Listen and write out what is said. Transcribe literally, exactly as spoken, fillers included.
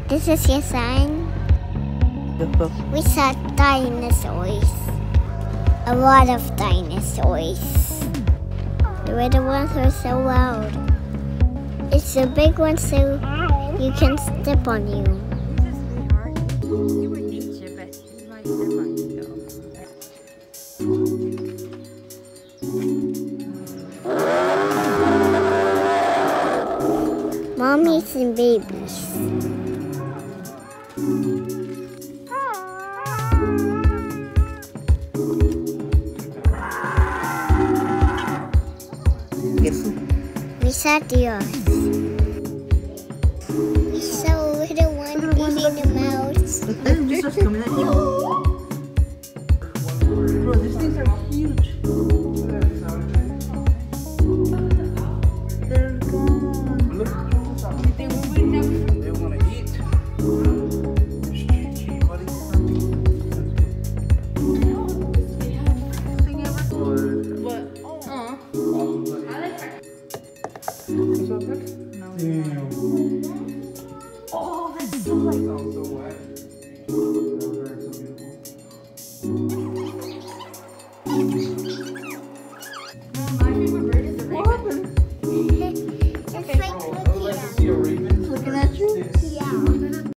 This is your sign? We saw dinosaurs. A lot of dinosaurs. The little ones are so loud. It's the big ones so you can step on you. You would need to, but you might step on you though. Mommies and babies. We saw deers. We saw a little one eating a mouse. This was coming at you. Bro, these things are huge. They're gone. They wouldn't have. They want to eat. It's cheeky, buddy. Thing ever. What? Oh. I like that. What's up, Nick? No. Damn. Oh, that's so like. Sounds so wet.